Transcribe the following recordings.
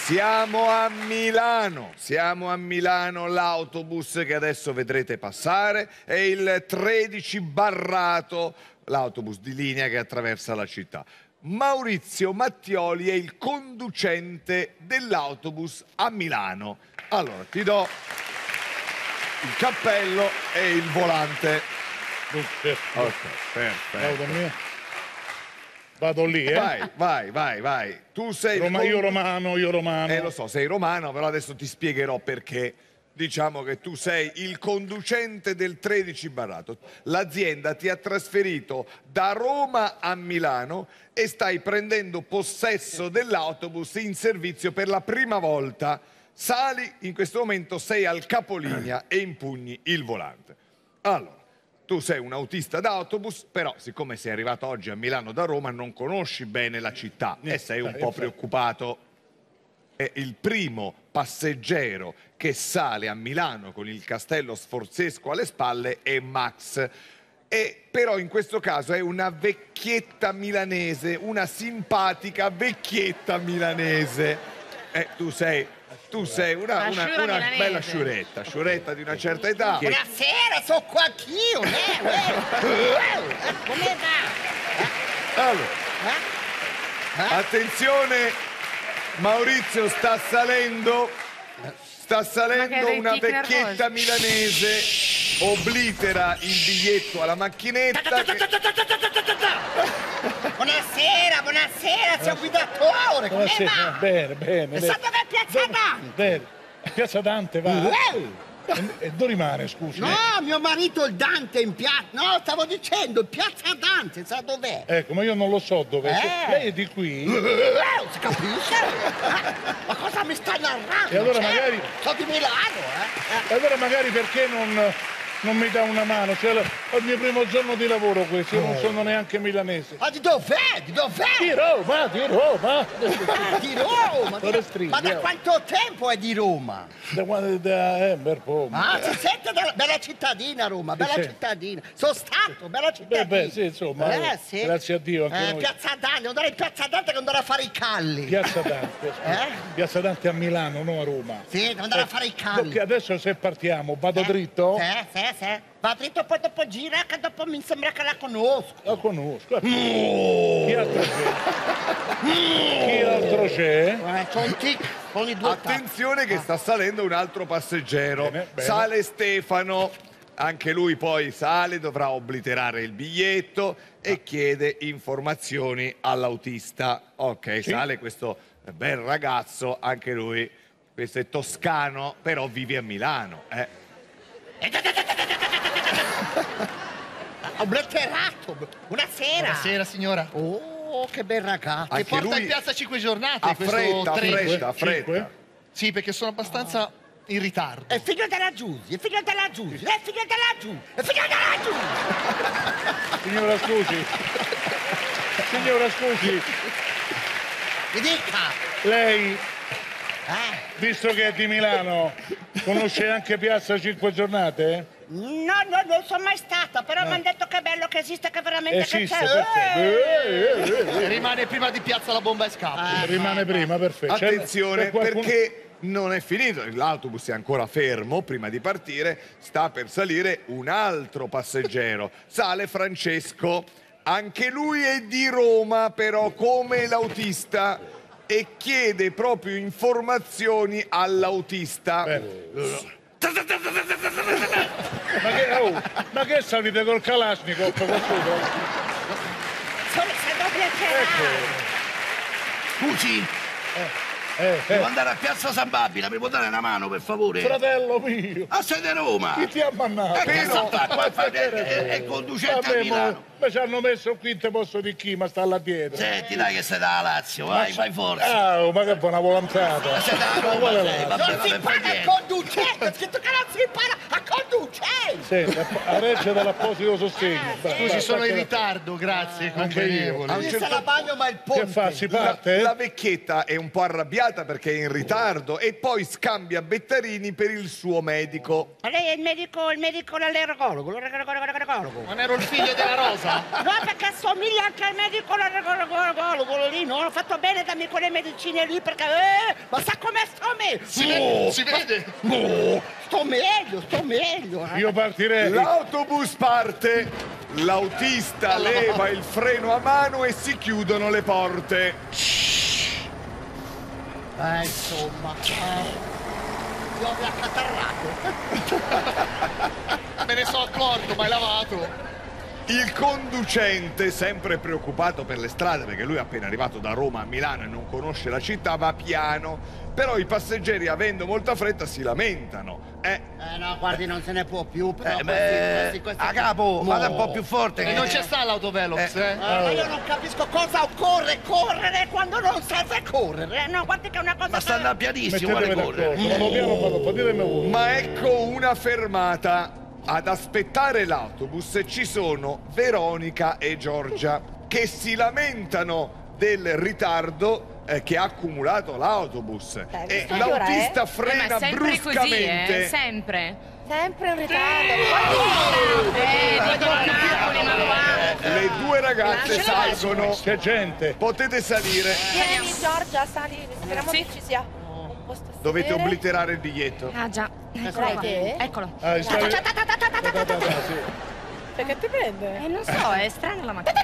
Siamo a Milano, l'autobus che adesso vedrete passare è il 13 Barrato, l'autobus di linea che attraversa la città. Maurizio Mattioli è il conducente dell'autobus a Milano. Allora, ti do il cappello e il volante. Ok, perfetto. Vado lì, Vai. Tu sei io romano. Lo so, sei romano, però adesso ti spiegherò perché. Diciamo che tu sei il conducente del 13 Barrato. L'azienda ti ha trasferito da Roma a Milano e stai prendendo possesso dell'autobus in servizio per la prima volta. Sali, in questo momento sei al capolinea e impugni il volante. Allora, tu sei un autista d'autobus, però siccome sei arrivato oggi a Milano da Roma non conosci bene la città e sei un po' preoccupato. È il primo passeggero che sale a Milano con il castello sforzesco alle spalle è Max. Però in questo caso è una vecchietta milanese, una simpatica vecchietta milanese. Tu sei una bella sciuretta di una certa età. Buonasera, sono qua anch'io, come va? Allora, attenzione, Maurizio sta salendo una vecchietta milanese, oblitera il biglietto alla macchinetta. Buonasera, sei un guidatore, come va? Bene. E sa dov'è Piazza Dante? Piazza Dante, va. E dove rimane, scusi? No, mio marito il Dante in piazza. No, stavo dicendo, Piazza Dante, sa dov'è? Ecco, ma io non lo so dove. Lei è di qui? Si capisce? Ma cosa mi sta narrando? E allora magari... Sono di Milano, E allora magari perché non mi dà una mano? Cioè, è il mio primo giorno di lavoro questo, io non sono neanche milanese. Ma di dov'è? Di Roma! Di Roma? Ma da quanto tempo è di Roma? Da quando bel po'. Si sente bella cittadina Roma, bella cittadina. Sono stato, bella cittadina. Sì, insomma, sì. Grazie a Dio anche noi. Piazza Dante, andare in Piazza Dante che andare a fare i calli. Piazza Dante, Piazza Dante a Milano, non a Roma. Sì, devo andare a fare i calli. Perché adesso se partiamo, vado dritto? Sì. Va dritto, poi dopo gira, che dopo mi sembra che la conosco. La conosco. Chi altro c'è? C'ho un tic con i due. Attenzione che sta salendo un altro passeggero. Bene. Sale Stefano. Anche lui poi sale, dovrà obliterare il biglietto e chiede informazioni all'autista. Ok, sì. Sale questo bel ragazzo, anche lui. Questo è toscano, però vive a Milano. Obliterato. Buonasera. Buonasera signora. Oh, che bel ragazzo. Anche Che porta lui in piazza 5 giornate a questo fretta. Cinque? Sì, perché sono abbastanza in ritardo. È figlio della Giusy. Signora scusi. Mi dica. Lei, visto che è di Milano, conosce anche Piazza 5 giornate? No, non sono mai stata, però mi hanno detto che è bello che esiste, che veramente Esiste, che c'è. perfetto. Rimane prima di Piazza la bomba e scappa. Rimane prima, perfetto. Attenzione, C'è qualcuno... perché non è finito, l'autobus è ancora fermo, prima di partire sta per salire un altro passeggero. Sale Francesco, anche lui è di Roma, però come l'autista, e chiede proprio informazioni all'autista. Ma che salite col Kalashnikov? Sono Scusi, devo andare a Piazza San Babila, mi può dare una mano per favore? Fratello mio! A sede Roma! Chi ti ha mannato? Che sta qua? È conducente a Milano. Ma ci hanno messo qui, te posso di chi, ma sta là dietro. Senti, dai che sei da Lazio, vai forza. Ma che buona volantata. Sei da Roma, sei, Non si impara a conducente, scritto che non si impara a conducente. Sì, a Reggio dall'apposito sostegno. Scusi, sono in ritardo, grazie, convenevole. Non se la bagno ma il ponte. Che fa, si parte? La vecchietta è un po' arrabbiata perché è in ritardo e poi scambia Bettarini per il suo medico. Ma lei è il medico l'allergologo. Non ero il figlio della Rosa. cosa? No, perché assomiglia anche al medico quello lì, no? Ho fatto bene a darmi quelle medicine lì perché... ma sa come sto meglio? Si vede? No, sto meglio. Io partirei. L'autobus parte, l'autista leva il freno a mano e si chiudono le porte. Insomma... Io mi accatarrato. Me ne sono accorto, ma hai lavato. Il conducente, sempre preoccupato per le strade, perché lui è appena arrivato da Roma a Milano e non conosce la città, va piano. Però i passeggeri, avendo molta fretta, si lamentano. No, guardi, non se ne può più. Però A capo, vada un po' più forte. E non c'è sta l'autovelox, ma io non capisco cosa occorre correre quando non serve correre. No, guardi che è una cosa... Ma sta andando pianissimo, Mettetevi vuole correre. d'accordo. Vado piano, vado, ditemi voi. Ma ecco una fermata. Ad aspettare l'autobus ci sono Veronica e Giorgia che si lamentano del ritardo che ha accumulato l'autobus e l'autista frena bruscamente. Così, sempre. Sempre in ritardo. Le due ragazze salgono. C'è gente. Potete salire. Vieni Giorgia, sali. Speriamo che ci sia un posto a Dovete sedere. obliterare il biglietto. Ah già, eccolo Sarai qua. te? Eccolo. Sì. Perché ti prende? Non so, è strana la macchina.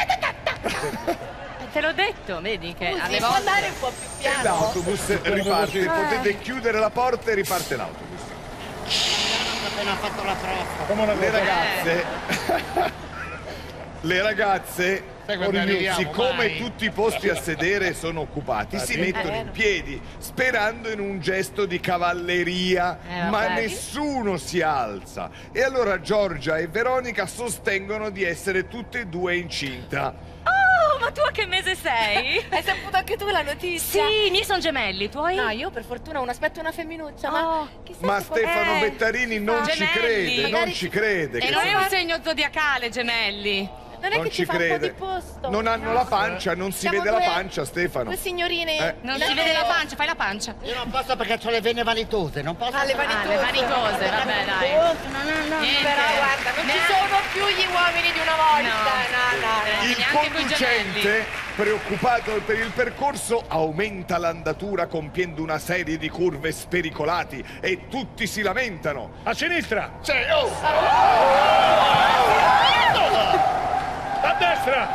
Te l'ho detto, vedi che alle Può volte... andare un po' più E piano. l'autobus riparte. Potete chiudere la porta e riparte l'autobus. Ho appena fatto la prova. Come una Le cosa. ragazze. Le ragazze. Sai quando arriviamo, Siccome mai? tutti i posti a sedere sono occupati, si mettono in piedi, sperando in un gesto di cavalleria, ma vabbè. nessuno si alza. E allora Giorgia e Veronica sostengono di essere tutte e due incinta. Oh, ma tu a che mese sei? Hai saputo anche tu la notizia? Sì, i miei sono gemelli, tuoi? No, io per fortuna un aspetto una femminuccia, ma Oh. chissà Ma se Stefano Bettarini non ci Gemelli. crede, non Magari ci ci- crede. E che non è sia- un segno zodiacale, gemelli. non è non che ci ci fa un po' crede. di posto. Non hanno la pancia, non si Siamo vede la due- pancia, Stefano. Due signorine. Non si vede la pancia, fai la pancia. Io non posso perché ho le vene vanitose, non posso... Ah, le vanitose. le vanitose, vabbè, dai. Niente. Però guarda, non ci sono più gli uomini di una volta. No. Il neanche coi conducente, preoccupato per il percorso, aumenta l'andatura compiendo una serie di curve spericolati e tutti si lamentano. A sinistra. Cioè, A destra.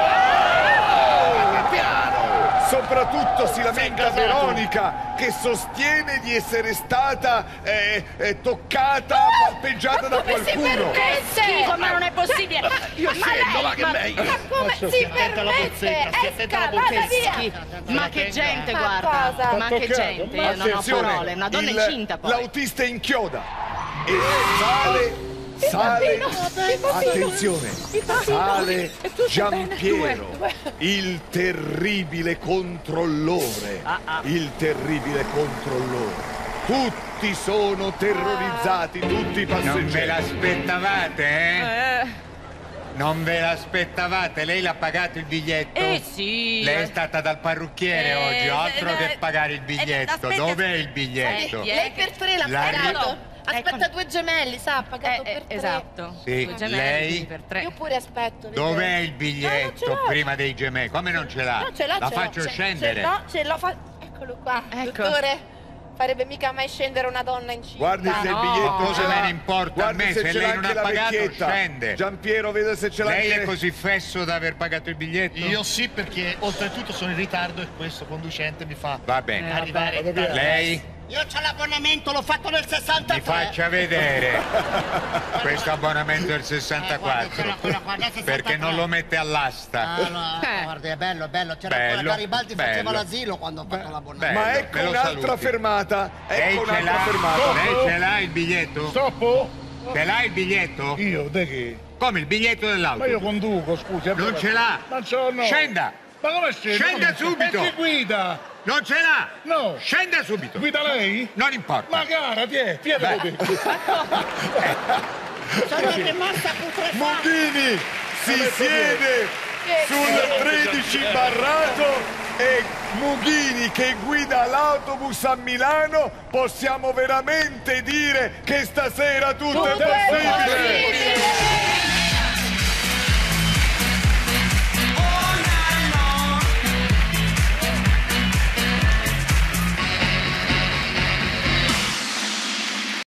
Soprattutto si lamenta casato. Veronica che sostiene di essere stata toccata, palpeggiata da qualcuno. Schifo, ma non è possibile. Io scendo, va che lei. Ma come si attenta alla permette? bozzetta, stia attenta alla Esca, vada bozzetta. via. Ma che gente, Ma guarda. cosa? Ma che Toccato. gente. Ma Io non ho Attenzione, parole. Una donna incinta poi. l'autista inchioda e sale, attenzione, sale Giampiero, il terribile controllore, il terribile controllore. Tutti sono terrorizzati, tutti i Non ve passeggeri. l'aspettavate, eh? Non ve l'aspettavate? Lei l'ha pagato il biglietto? Sì. Lei è stata dal parrucchiere oggi, altro che pagare il biglietto. aspetta. Dov'è il biglietto? Lei per tre l'ha La pagato. Aspetta due gemelli, sa, ha pagato per tre. Esatto. Sì, Due gemelli lei? per tre. Io pure aspetto. vedi? Dov'è il No, non ce biglietto l'ho. prima dei gemelli? Come non ce l'ha? No, ce l'ho, La ce l'ho. faccio scendere. No, ce l'ho Eccolo qua. Ecco. Dottore, farebbe mica mai scendere una donna incinta. Guardi se il No. biglietto Ma cosa ce l'ha. me ne importa a Guardi me? Se ce lei l'ha non anche ha la pagato, vecchietta. scende. Giampiero, vede se ce l'ha Lei anche... è così fesso da aver pagato il biglietto? io sì, perché oltretutto sono in ritardo e questo conducente mi fa Va bene. arrivare vado via. Lei Io c'ho l'abbonamento, l'ho fatto nel 63. mi faccia vedere questo abbonamento del guardi, 64 c'era quello qua del 63. perché non lo mette all'asta. Ah, no, guardi, è bello. C'era Bello, ancora Garibaldi, faceva bello. l'asilo quando ho fatto l'abbonamento. Bello, Ma me ecco lo un'altra saluti. fermata. Lei Ecco ce un'altra l'ha? fermata. Lei ce l'ha il biglietto? Stoppo? Ce l'ha il biglietto? Io, de che? Come il biglietto dell'auto? Ma io conduco, scusi. Non ce l'ha. Ma ce l'ho, no. Scenda! Ma come scende? Scenda subito. E chi guida? Non ce l'ha! No. Scenda subito! Guida lei? Non importa. Ma cara, tieni, Beh. Sono rimasta putrefatta. Mondini si siede sul 13 barrato e Mughini che guida l'autobus a Milano, possiamo veramente dire che stasera tutto è possibile.